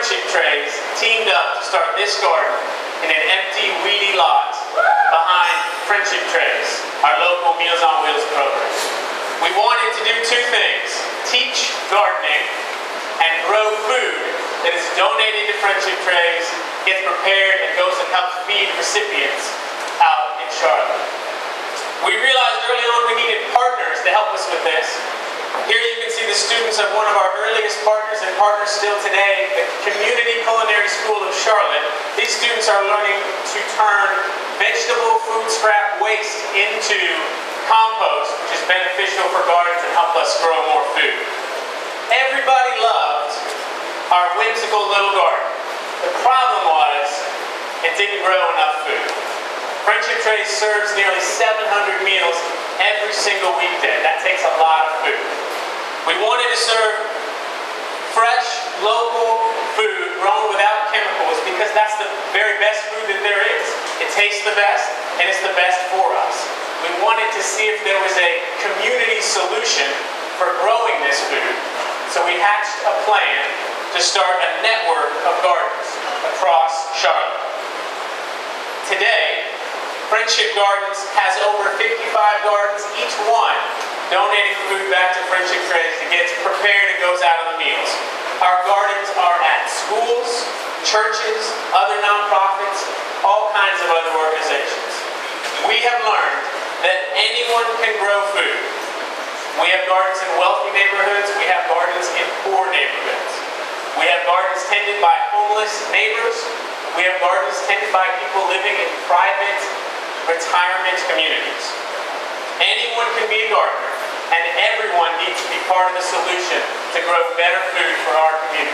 Friendship Trays teamed up to start this garden in an empty, weedy lot behind Friendship Trays, our local Meals on Wheels program. We wanted to do two things: teach gardening and grow food that is donated to Friendship Trays, gets prepared, and goes and helps feed recipients out in Charlotte. We realized early on we needed partners to help us with this. Here you can see the students of one of our earliest partners and partners still today, the Community Culinary School of Charlotte. These students are learning to turn vegetable food scrap waste into compost, which is beneficial for gardens and help us grow more food. Everybody loved our whimsical little garden. The problem was it didn't grow enough food. Friendship Trays serves nearly 700 meals every single weekday. That takes a lot of food. We wanted to serve fresh, local food grown without chemicals because that's the very best food that there is. It tastes the best, and it's the best for us. We wanted to see if there was a community solution for growing this food, so we hatched a plan to start a network of gardens across Charlotte. Today, Friendship Gardens has over 55 gardens, each one donating food back to Friendship Trays that gets prepared and goes out of the meals. Our gardens are at schools, churches, other nonprofits, all kinds of other organizations. We have learned that anyone can grow food. We have gardens in wealthy neighborhoods, we have gardens in poor neighborhoods. We have gardens tended by homeless neighbors. We have gardens tended by people living in private retirement communities. Anyone can be a gardener, and everyone needs to be part of the solution to grow better food for our community.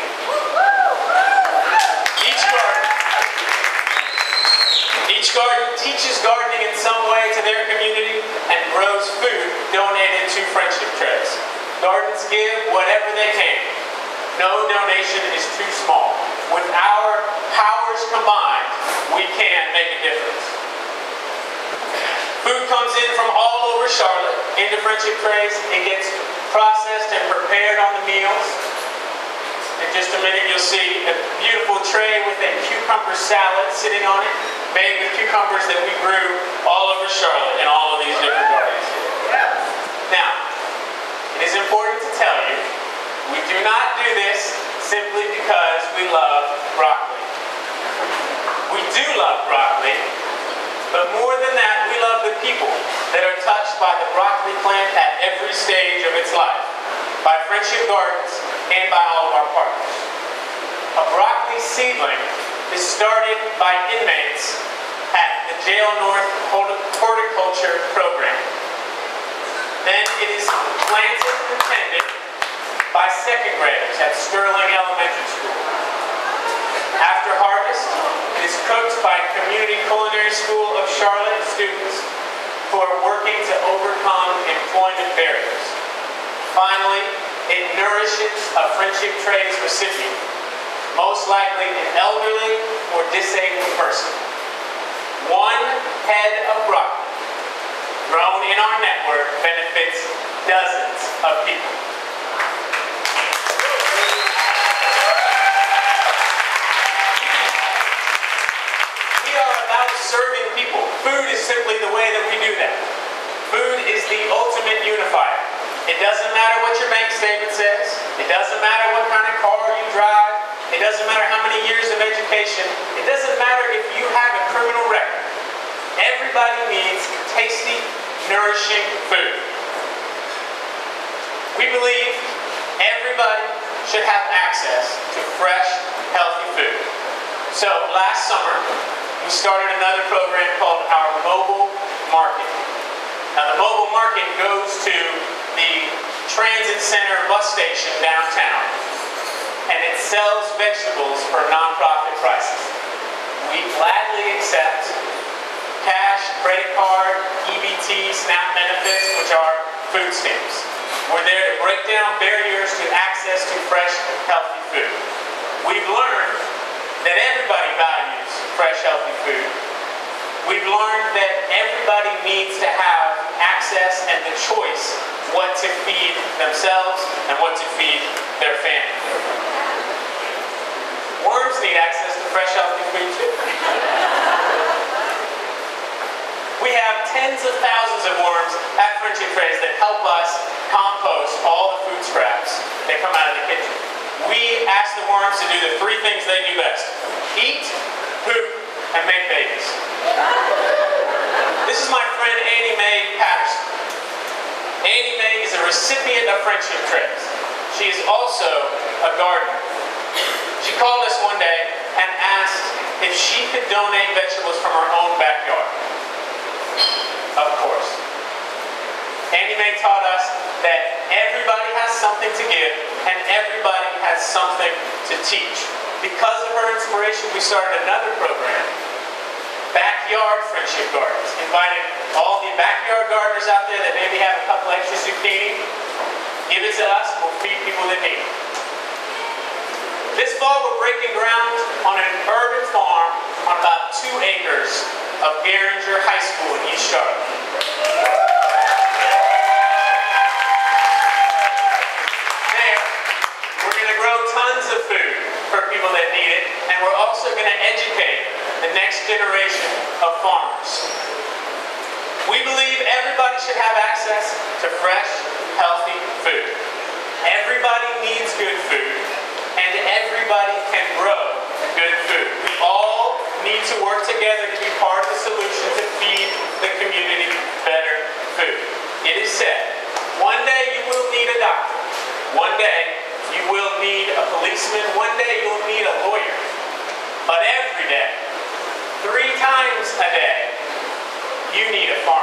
Each garden teaches gardening in some way to their community and grows food donated to Friendship Trays. Gardens give whatever they can. No donation is too small. With our powers combined, we can make a difference. Food comes in from all over Charlotte into Friendship Trays. It gets processed and prepared on the meals. In just a minute you'll see a beautiful tray with a cucumber salad sitting on it, made with cucumbers that we grew all over Charlotte in all of these different gardens. Now, it is important to tell you, we do not do this simply because we love broccoli. We do love broccoli, but more than that, we love the people that are touched by the broccoli plant at every stage of its life, by Friendship Gardens and by all of our partners. A broccoli seedling is started by inmates at the Jail North Horticulture Program. Then it is planted and tended by second graders at Sterling Elementary School. After harvest, it is cooked by Community Culinary School of Charlotte students who are working to overcome employment barriers. Finally, it nourishes a Friendship Trays recipient, most likely an elderly or disabled person. One head of broccoli grown in our network benefits dozens of people. Serving people. Food is simply the way that we do that. Food is the ultimate unifier. It doesn't matter what your bank statement says. It doesn't matter what kind of car you drive. It doesn't matter how many years of education. It doesn't matter if you have a criminal record. Everybody needs tasty, nourishing food. We believe everybody should have access to fresh, healthy food. So last summer, we started another program called our Mobile Market. Now the Mobile Market goes to the Transit Center bus station downtown, and it sells vegetables for nonprofit prices. We gladly accept cash, credit card, EBT, SNAP benefits, which are food stamps. We're there to break down barriers to access to fresh, healthy food. We've learned that everybody values fresh, healthy food. We've learned that everybody needs to have access and the choice what to feed themselves and what to feed their family. fresh, healthy food too. We have tens of thousands of worms at Friendship Trays that help us compost all the food scraps that come out of the kitchen. We ask the worms to do the three things they do best: eat, poop, and make babies. This is my friend Annie Mae Patterson. Annie Mae is a recipient of Friendship Trays. She is also a gardener. She called us one day and asked if she could donate vegetables from her own backyard. Of course. Annie Mae taught us that everybody has something to give and everybody has something to teach. Because of her inspiration, we started another program, Backyard Friendship Gardens. Invited all the backyard gardeners out there that maybe have a couple extra zucchini, give it to us, we'll feed people that need it. This fall we're breaking ground on an urban farm on about 2 acres of Garinger High School in East Charlotte. There, we're going to grow tons of food for people that need it, and we're also going to educate the next generation of farmers. We believe everybody should have access to fresh, healthy food. Everybody needs good food, and everybody can grow good food. We all need to work together to be part of the solution to feed the community better food. It is said, one day you will need a doctor. One day you will need a policeman. One day you'll need a lawyer. But every day, 3 times a day, you need a farmer.